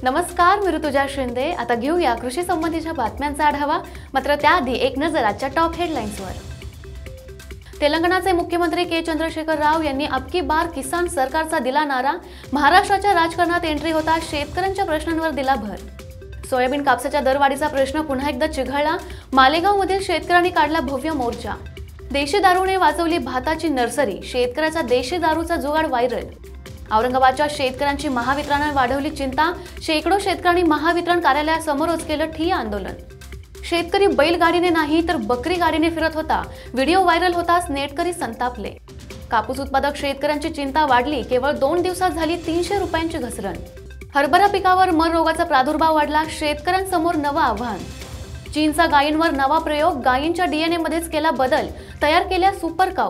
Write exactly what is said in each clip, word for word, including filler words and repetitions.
नमस्कार, मी ऋतुजा शिंदे। आता घेऊया कृषी संबंधीच्या बातम्यांचा आढावा। मात्र त्याआधी एक नजर आजच्या टॉप हेडलाईन्सवर। तेलंगणाचे मुख्यमंत्री के चंद्रशेखर राव यांनी अब की बार किसान सरकारचा दिला नारा। महाराष्ट्राच्या राजकारणात एंट्री होता शेतकऱ्यांच्या प्रश्नांवर दिला भर। सोयाबीन कापसाच्या दरवाढीचा प्रश्न पुन्हा एकदा चिघळला। मालेगावमधील शेतकऱ्यांनी काढला भव्य मोर्चा। देशी दारूने वाचवली भाताची नर्सरी, शेतकऱ्याचा देशी दारूचा जुगाड व्हायरल। औरंगाबादच्या शेतकऱ्यांची महावितरणाने वाढवली चिंता। शेकडो शेतकऱ्यांनी महावितरण कार्यालयासमोरच केलं ठिय्या आंदोलन। शेतकरी बैलगाडीने नाही तर बकरी गाडीने फिरत होता, व्हिडिओ व्हायरल होताच नेटकरी संतापले। कापूस उत्पादक शेतकऱ्यांची चिंता वाढली, केवळ दोन दिवसात झाली तीनशे रुपयांची घसरण। हरभरा पिकावर मर रोगाचा प्रादुर्भाव वाढला, शेतकऱ्यांसमोर नवं आव्हान। चीनचा गायींवर नवा प्रयोग, गायींच्या डीएनए मध्येच केला बदल, तयार केल्या सुपर काऊ।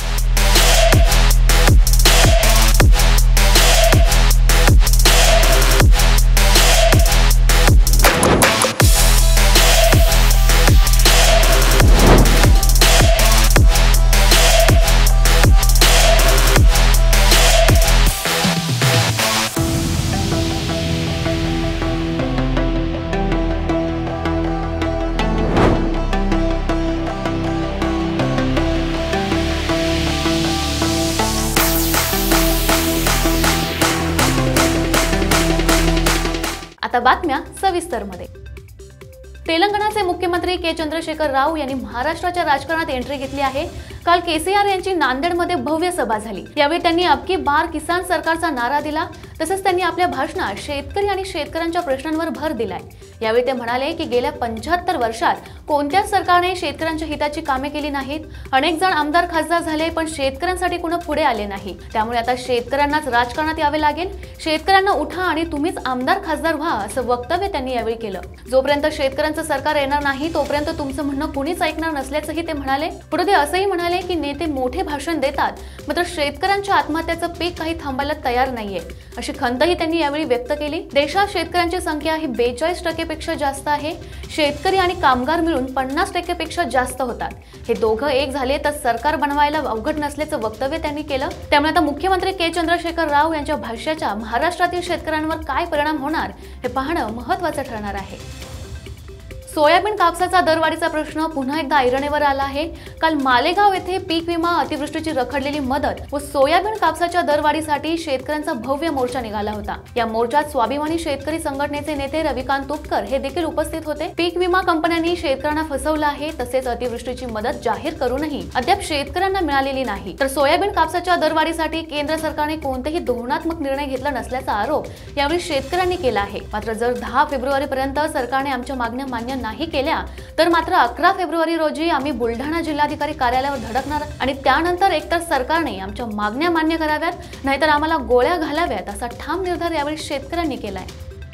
आता बातम्या सविस्तर मध्ये। तेलंगणाचे मुख्यमंत्री के चंद्रशेखर राव यांनी महाराष्ट्राच्या राजकारणात एंट्री घेतली आहे। काल केसीआर यांची नांदेडमध्ये भव्य सभा झाली। यावेळी त्यांनी अब की बार किसान सरकारचा नारा दिला। तसेच त्यांनी आपल्या भाषणात शेतकरी आणि शेतकऱ्यांच्या प्रश्नांवर भर दिलाय। यावेळी ते म्हणाले की गेल्या पंच्याहत्तर वर्षात कोणत्याच सरकारने शेतकऱ्यांच्या हिताची कामे केली नाहीत। अनेक जण आमदार खासदार झाले, पण शेतकऱ्यांसाठी कोणी पुढे आले नाही। त्यामुळे आता शेतकऱ्यांनाच राजकारणात यावे लागेल। शेतकऱ्यांना उठा आणि तुम्हीच आमदार खासदार व्हा, असं वक्तव्य त्यांनी यावेळी केलं। जोपर्यंत शेतकऱ्यांचं सरकार येणार नाही तोपर्यंत तुमचं म्हणणं कुणीच ऐकणार नसल्याचंही ते म्हणाले। पुढे ते असंही म्हणाले की नेते मोठे भाषण देतात, मात्र शेतकऱ्यांच्या आत्महत्याचं पीक काही थांबायला तयार नाहीये, अशी खंतही त्यांनी यावेळी व्यक्त केली। देशात शेतकऱ्यांची संख्या ही बेचाळीस टक्के पेक्षा जास्त आहे। शेतकरी आणि कामगार मिळून पन्नास टक्के पेक्षा जास्त होतात। हे दोघं एक झाले तर सरकार बनवायला अवघड नसल्याचं वक्तव्य त्यांनी केलं। त्यामुळे आता मुख्यमंत्री के चंद्रशेखर राव यांच्या भाष्याचा महाराष्ट्रातील शेतकऱ्यांवर काय परिणाम होणार हे पाहणं महत्त्वाचं ठरणार आहे। सोयाबीन कापसाचा दरवाढीचा प्रश्न पुन्हा एकदा ऐरणीवर आला आहे। काल मालेगाव येथे पीक विमा अतिवृष्टीची रखडलेली मदत व सोयाबीन कापसाच्या दरवाढीसाठी शेतकऱ्यांचा भव्य मोर्चा निघाला होता। या मोर्चात स्वाभिमानी शेतकरी संघटनेचे नेते रविकांत तुपकर हे देखील उपस्थित होते। पीक विमा कंपन्यांनी शेतकऱ्यांना फसवलं आहे, तसेच अतिवृष्टीची मदत जाहीर करूनही अद्याप शेतकऱ्यांना मिळालेली नाही। तर सोयाबीन कापसाच्या दरवाढीसाठी केंद्र सरकारने कोणतेही धोरणात्मक निर्णय घेतला नसल्याचा आरोप यावेळी शेतकऱ्यांनी केला आहे। मात्र जर दहा फेब्रुवारी पर्यंत सरकारने आमच्या मागण्या मान्य नाही केल्या तर मात्र अकरा फेब्रुवारी रोजी आम्ही बुलढाणा जिल्हाधिकारी कार्यालयावर धडकणार आणि त्यानंतर एकतर सरकारने आमच्या मागण्या मान्य कराव्यात, नाहीतर आम्हाला गोळ्या घालाव्यात, असा ठाम निर्धार यावेळी शेतकऱ्यांनी केलाय।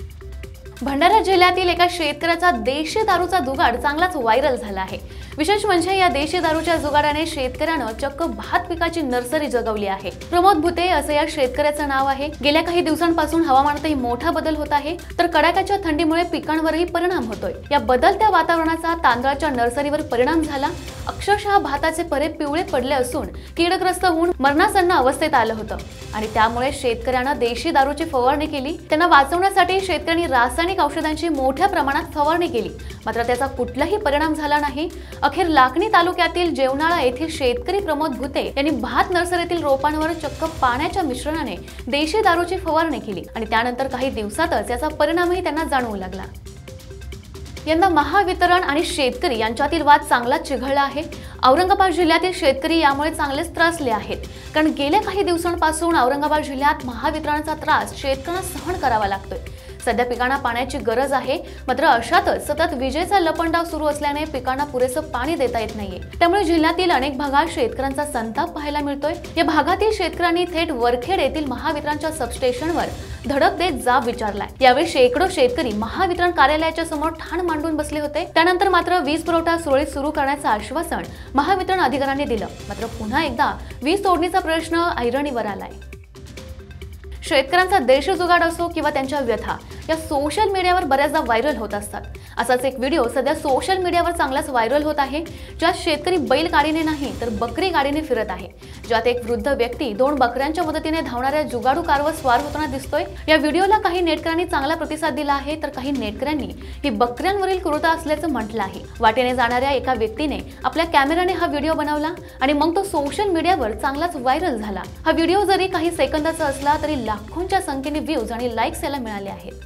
भंडारा जिल्ह्यातील एका शेतकऱ्याचा देशी दारूचा जुगाड चांगलाच व्हायरल झाला आहे। विशेष म्हणजे या देशी दारूच्या जुगाडाने शेतकऱ्यानं चक्क भात पिकाची नर्सरी जगवली आहे। प्रमोद भुते असं या शेतकऱ्याचं नाव आहे। गेल्या काही दिवसांपासून हवामानातही मोठा बदल होत आहे, तर कडाक्याच्या थंडीमुळे पिकांवरही परिणाम होतोय। या बदलत्या वातावरणाचा तांदळाच्या नर्सरीवर परिणाम झाला। अक्षरशः भाताचे परे पिवळे पडले असून कीडग्रस्त होऊन मरणासन्न अवस्थेत आलं होतं आणि त्यामुळे शेतकऱ्यांना देशी दारूची फवारणी केली। त्यांना वाचवण्यासाठी शेतकऱ्यांनी रासायनिक औषधांची मोठ्या प्रमाणात फवारणी केली, मात्र त्याचा कुठलाही परिणाम झाला नाही। अखेर लाखनी तालुक्यातील जेवणाळा येथील शेतकरी प्रमोद भुते यांनी भात नर्सरीतील रोपांवर चक्क पाण्याच्या मिश्रणाने देशी दारूची फवारणी केली आणि त्यानंतर काही दिवसातच याचा परिणामही त्यांना जाणवू लागला। यंदा महावितरण आणि शेतकरी यांच्यातील वाद चांगलाच चिघळला आहे। औरंगाबाद जिल्ह्यातील शेतकरी यामुळे चांगलेच त्रासले आहेत, कारण गेल्या काही दिवसांपासून औरंगाबाद जिल्ह्यात महावितरणाचा त्रास शेतकऱ्यांना सहन करावा लागतोय। सध्या पिकांना पाण्याची गरज आहे, मात्र अशातच सतत विजेचा लपंडाव सुरू असल्याने पिकांना पुरेसं पाणी देता येत नाहीये। त्यामुळे जिल्ह्यातील अनेक भागात शेतकऱ्यांचा संताप पाहायला मिळतोय। या भागातील शेतकऱ्यांनी थेट वरखेड येथील महावितरणच्या सबस्टेशनवर धडक देत जाब विचारलाय। यावेळी शेकडो शेतकरी महावितरण कार्यालयाच्या समोर ठाण मांडून बसले होते। त्यानंतर मात्र वीज पुरवठा सुरळीत सुरू करण्याचं आश्वासन महावितरण अधिकाऱ्यांनी दिलं, मात्र पुन्हा एकदा वीज तोडणीचा प्रश्न ऐरणीवर आलाय। शेतकऱ्यांचा देश जुगाड असो किंवा त्यांच्या व्यथा, या सोशल मीडियावर बऱ्याचदा व्हायरल होत असतात। असाच एक व्हिडिओ सध्या सोशल मीडियावर चांगलाच व्हायरल होत आहे, ज्यात शेतकरी बैलगाडीने नाही तर बकरी गाडीने फिरत आहे, ज्यात एक वृद्ध व्यक्ती दोन बकऱ्यांच्या मदतीने धावणाऱ्या जुगाडू कारवर स्वार होताना दिसतोय। या व्हिडिओला काही नेटकऱ्यांनी चांगला प्रतिसाद दिला आहे, तर काही नेटकऱ्यांनी ही बकऱ्यांवरील क्रूरता असल्याचं म्हटलं आहे। वाटेने जाणाऱ्या एका व्यक्तीने आपल्या कॅमेराने हा व्हिडिओ बनवला आणि मग तो सोशल मीडियावर चांगलाच व्हायरल झाला। हा व्हिडिओ जरी काही सेकंदाचा असला तरी लाखोंच्या संख्येने व्ह्यूज आणि लाईक्स याला मिळाले आहेत।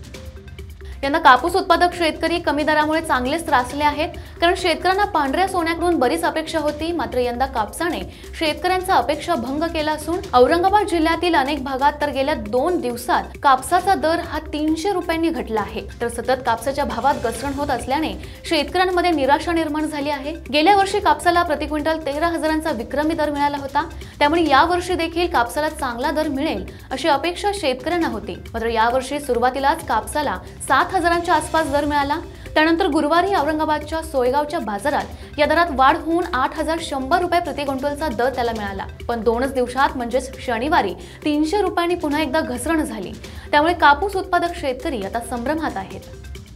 यंदा कापूस उत्पादक शेतकरी कमी दरामुळे चांगलेच त्रासले आहेत, कारण शेतकऱ्यांना पांढऱ्या सोन्याकडून बरीच अपेक्षा होती, मात्र यंदा कापसाने शेतकऱ्यांचा अपेक्षा भंग केला असून औरंगाबाद जिल्ह्यातील अनेक भागात तर गेल्या दोन दिवसात कापसाचा दर हा तीनशे रुपयांनी घटला आहे। तर सतत कापसाच्या भावात घसरण होत असल्याने शेतकऱ्यांमध्ये निराशा निर्माण झाली आहे। गेल्या वर्षी कापसाला प्रति क्विंटल तेरा हजारांचा विक्रमी दर मिळाला होता, त्यामुळे यावर्षी देखील कापसाला चांगला दर मिळेल अशी अपेक्षा शेतकऱ्यांना होती। मात्र यावर्षी सुरुवातीलाच कापसाला सात हजारांच्या आसपास दर मिळाला। त्यानंतर गुरुवारी औरंगाबादच्या सोयगावच्या बाजारात या दरात वाढ होऊन आठ हजार शंभर रुपये प्रति क्विंटलचा दर त्याला मिळाला। पण दोनच दिवसात म्हणजेच शनिवारी तीनशे रुपयांनी पुन्हा एकदा घसरण झाली, त्यामुळे कापूस उत्पादक शेतकरी आता संभ्रमात आहेत।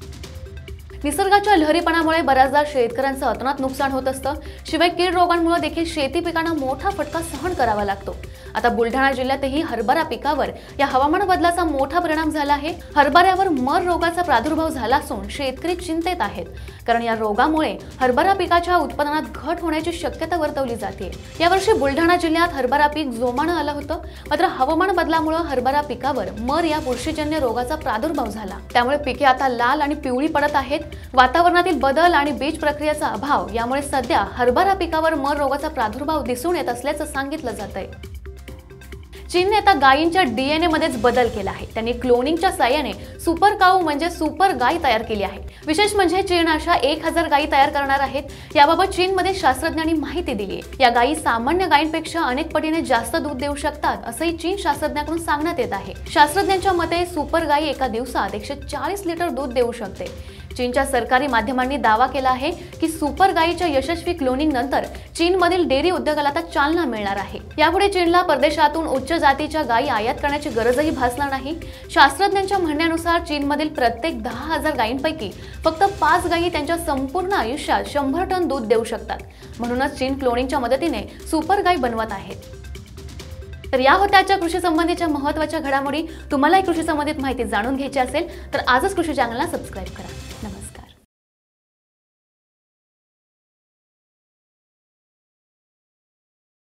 निसर्गाच्या लहरीपणामुळे बऱ्याचदा शेतकऱ्यांचं अतोनात नुकसान होत असतं, शिवाय कीड रोगांमुळे देखील शेती पिकांना मोठा फटका सहन करावा लागतो। आता बुलढाणा जिल्ह्यातही हरभरा पिकावर या हवामान बदलाचा मोठा परिणाम झाला आहे। हरभऱ्यावर मर रोगाचा प्रादुर्भाव झाला असून शेतकरी चिंतेत आहेत, कारण या रोगामुळे हरभरा पिकाच्या उत्पादनात घट होण्याची शक्यता वर्तवली जाते। यावर्षी बुलढाणा जिल्ह्यात हरभरा पीक जोमानं आलं होतं, मात्र हवामान बदलामुळे हरभरा पिकावर मर या बुरशीजन्य रोगाचा प्रादुर्भाव झाला, त्यामुळे पिके आता लाल आणि पिवळी पडत आहेत। वातावरणातील बदल आणि बीज प्रक्रियेचा अभाव यामुळे सध्या हरभरा पिकावर मर रोगाचा प्रादुर्भाव दिसून येत असल्याचं सांगितलं जातंय। चीनने आता गायींच्या डीएनए मध्येच बदल केला आहे। त्यांनी क्लोनिंगच्या साहाय्याने सुपर काऊ म्हणजे सुपर गाय तयार केली आहे। विशेष म्हणजे चीन अशा एक हजार गायी तयार करणार आहेत। याबाबत चीनमध्ये शास्त्रज्ञांनी माहिती दिली आहे। या गायी सामान्य गायींपेक्षा अनेक पटीने जास्त दूध देऊ शकतात, असंही चीन शास्त्रज्ञांकडून सांगण्यात येत आहे। शास्त्रज्ञांच्या मते सुपर गायी एका दिवसात एकशे चाळीस लिटर दूध देऊ शकते। चीनच्या सरकारी माध्यमांनी दावा केला आहे की सुपर गायीच्या यशस्वी क्लोनिंग नंतर चीनमधील डेअरी उद्योगाला आता चालना मिळणार आहे। यापुढे चीनला परदेशातून उच्च जातीच्या गायी आयात करण्याची गरजही भासणार नाही। शास्त्रज्ञांच्या म्हणण्यानुसार चीनमधील प्रत्येक दहा हजार गायींपैकी फक्त पाच गायी त्यांच्या संपूर्ण आयुष्यात शंभर टन दूध देऊ शकतात। म्हणूनच चीन क्लोनिंगच्या मदतीने सुपर गाय बनवत आहेत। तर या होत्या आजच्या कृषी संबंधीच्या महत्त्वाच्या घडामोडी। तुम्हालाही कृषी संबंधित माहिती जाणून घ्यायची असेल तर आजच कृषी चॅनलला सबस्क्राईब करा।